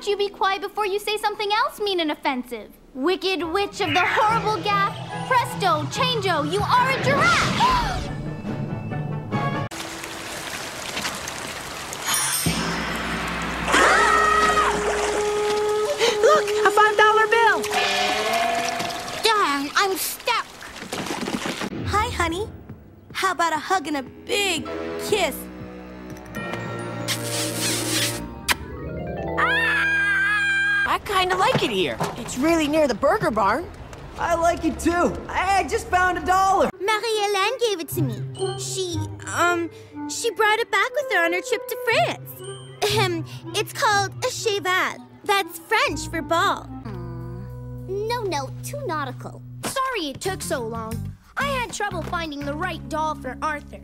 don't you be quiet before you say something else mean and offensive. Wicked witch of the horrible gaff, presto, changeo, you are a giraffe! Look, a $5 bill! Darn, I'm stuck. Hi, honey. How about a hug and a big kiss? I kinda like it here. It's really near the Burger Barn. I like it too. I just found $1. Marie-Hélène gave it to me. She brought it back with her on her trip to France. It's called a cheval. That's French for ball. No, too nautical. Sorry it took so long. I had trouble finding the right doll for Arthur.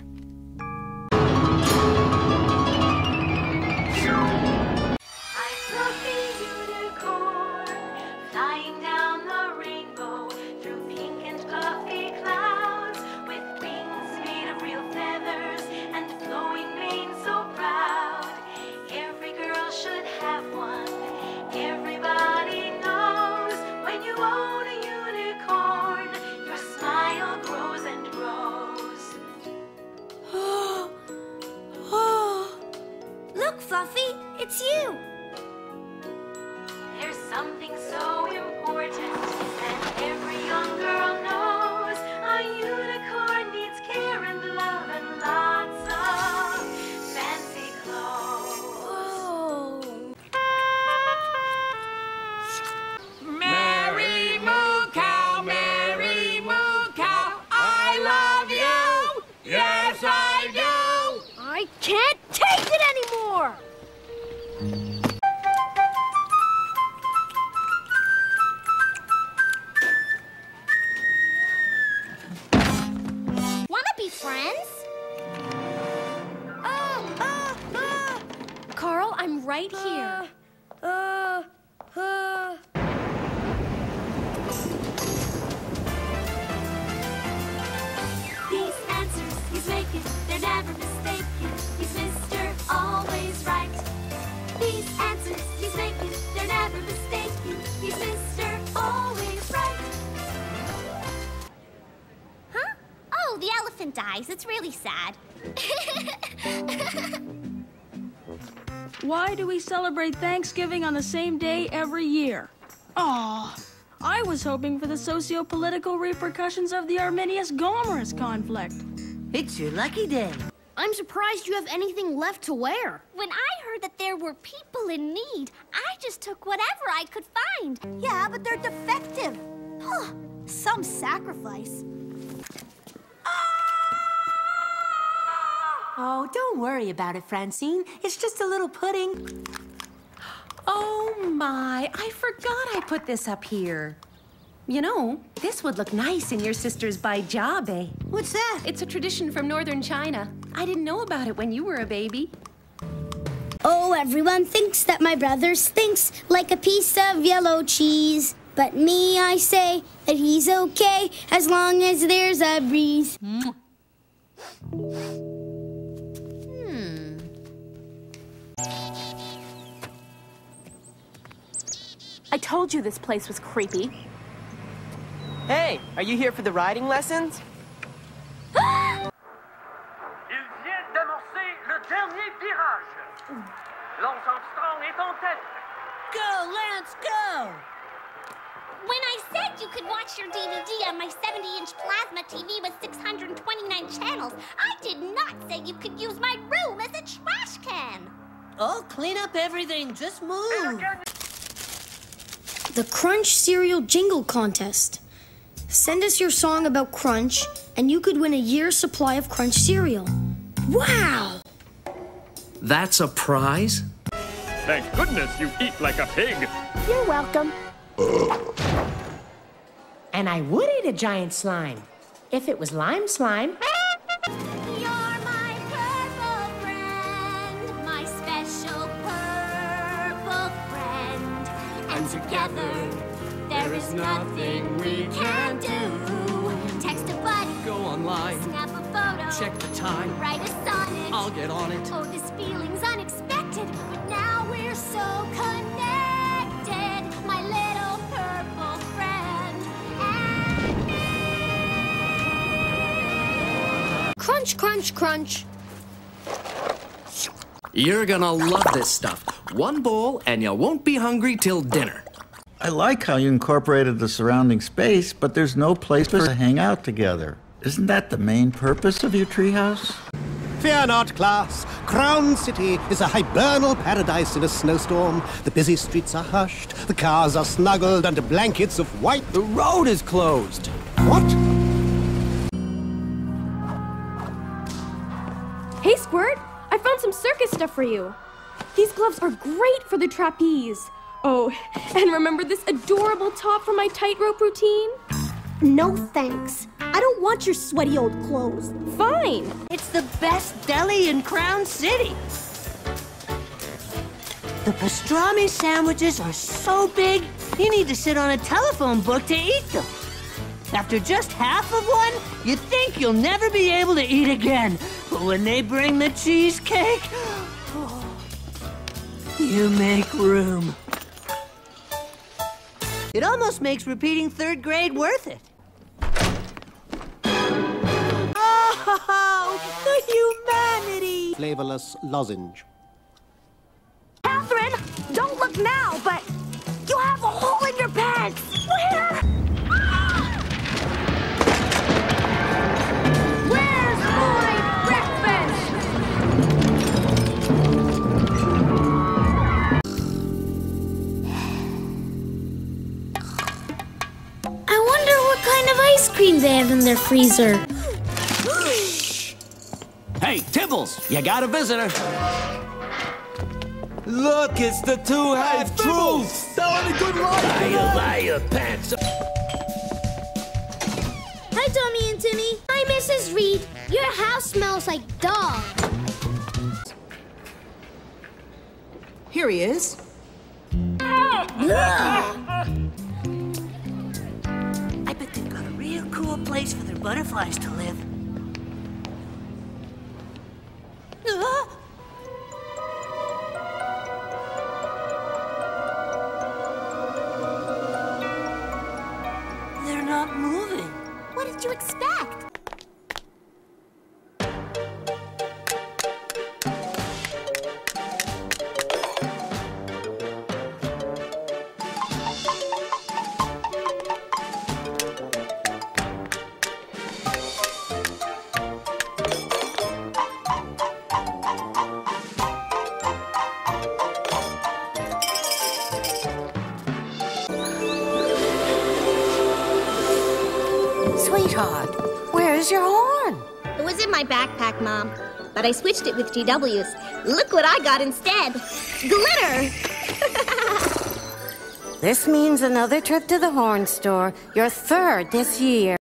Flying down the rainbow through pink and puffy clouds, with wings made of real feathers and flowing mane so proud. Every girl should have one. Everybody knows when you own a unicorn, your smile grows and grows. Look, Fluffy, it's you. There's something so important that every young girl knows. A unicorn needs care and love and lots of fancy clothes. Mary Moo Cow, I love you. Yes, I do. I can't take it anymore! Wanna be friends? Carl, I'm right here. These answers he's making, they're never mistaken. He's Mr. Always Right. These answers he's making, they're never mistaken. He's Mr. Always Right. Huh? Oh, the elephant dies. It's really sad. Why do we celebrate Thanksgiving on the same day every year? Aw, I was hoping for the socio-political repercussions of the Arminius-Gomerus conflict. It's your lucky day. I'm surprised you have anything left to wear. When I heard that there were people in need, I just took whatever I could find. Yeah, but they're defective. Some sacrifice. Oh, don't worry about it, Francine. It's just a little pudding. Oh, my. I forgot I put this up here. You know, this would look nice in your sister's baijiabe. What's that? It's a tradition from northern China. I didn't know about it when you were a baby. Oh, everyone thinks that my brother stinks like a piece of yellow cheese. But me, I say that he's okay as long as there's a breeze. I told you this place was creepy. Hey, are you here for the riding lessons? Il vient d'amorcer le dernier virage. Lance Armstrong est en tête. Go, Lance, go! When I said you could watch your DVD on my 70-inch plasma TV with 629 channels, I did not say you could use my room as a trash can. Oh, clean up everything. Just move. The Crunch Cereal Jingle Contest. Send us your song about Crunch, and you could win a year's supply of Crunch cereal. Wow! That's a prize? Thank goodness you eat like a pig. You're welcome. And I would eat a giant slime if it was lime slime. You're my purple friend, my special purple friend. And together, there is nothing we can do. Text a buddy, Go online, snap a photo, check the time. write a sonnet. I'll get on it. Oh, this feeling's unexpected, but now we're so connected. crunch, crunch. You're gonna love this stuff. One bowl and you won't be hungry till dinner. I like how you incorporated the surrounding space, but there's no place for us to hang out together. Isn't that the main purpose of your treehouse? Fear not, class. Crown City is a hibernal paradise in a snowstorm. The busy streets are hushed, the cars are snuggled under blankets of white. The road is closed. What? Hey, Squirt! I found some circus stuff for you. These gloves are great for the trapeze. Oh, and remember this adorable top for my tightrope routine? No thanks. I don't want your sweaty old clothes. Fine. It's the best deli in Crown City. The pastrami sandwiches are so big, you need to sit on a telephone book to eat them. After just half of one, you think you'll never be able to eat again. But when they bring the cheesecake, oh, you make room. It almost makes repeating 3rd grade worth it. Oh, the humanity! Flavorless lozenge. Catherine, don't look now, but you have a hole in your pants. Where? Where's my breakfast? I wonder what kind of ice cream they have in their freezer. Hey, Tibbles, you got a visitor. Look, it's the two half-truths. Telling a good lie. Liar, pants. Hi, Tommy and Timmy. Hi, Mrs. Reed. Your house smells like dog. Here he is. I bet they've got a real cool place for their butterflies to live. They're not moving. What did you expect? Sweetheart, where's your horn? It was in my backpack, Mom. But I switched it with GW's. Look what I got instead. Glitter! This means another trip to the horn store, your 3rd this year.